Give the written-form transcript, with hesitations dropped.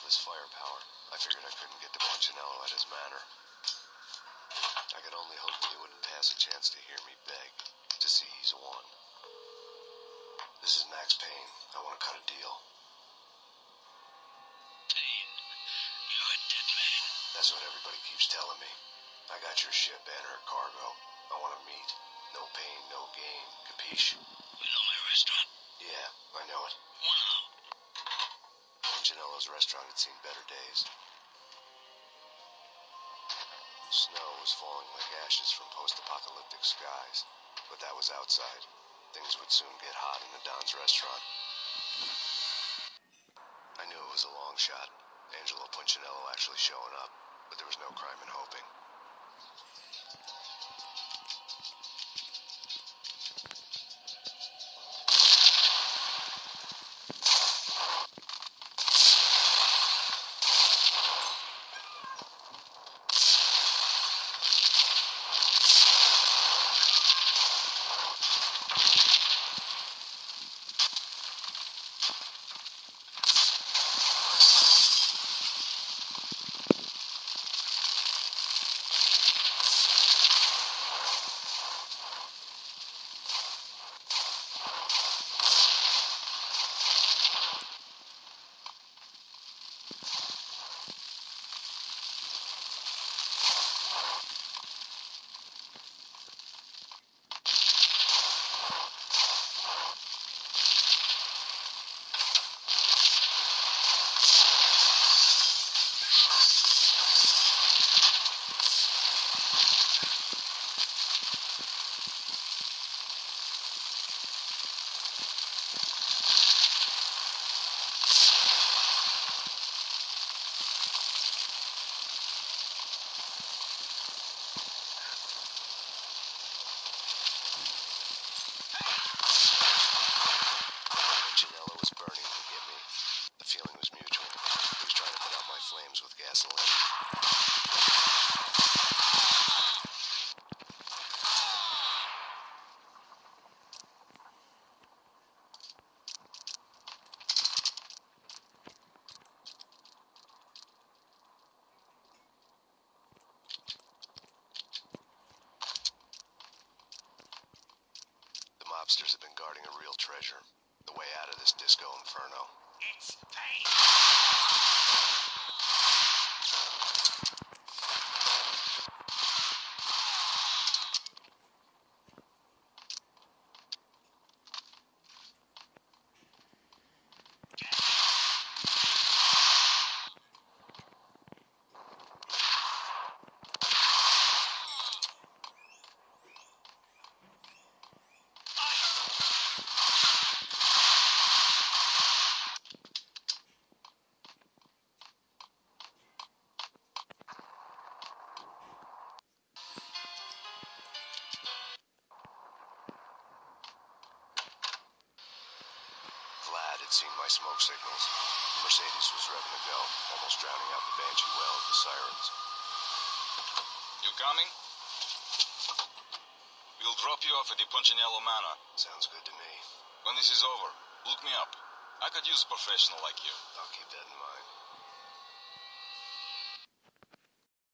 his firepower, I figured I couldn't get to Punchinello at his manor. I could only hope that he wouldn't pass a chance to hear me beg, to see he's won. This is Max Payne. I want to cut a deal. Payne, you're a dead man. That's what everybody keeps telling me. I got your ship and her cargo. I want to meet. No pain, no gain. Capiche? You know my restaurant? Yeah, I know it. Wow. Punchinello's restaurant had seen better days. Snow was falling like ashes from post-apocalyptic skies, but that was outside. Things would soon get hot in the Don's restaurant. I knew it was a long shot, Angelo Punchinello actually showing up, but there was no crime in hoping. Punchinello was burning to get me. The feeling was mutual. He was trying to put out my flames with gasoline. The mobsters have been guarding a real treasure. The way out of this disco inferno. It's Payne. Vlad had seen my smoke signals. The Mercedes was revving to go, almost drowning out the banshee wail of the sirens. You coming? We'll drop you off at the Punchinello Manor. Sounds good to me. When this is over, look me up. I could use a professional like you. I'll keep that in mind.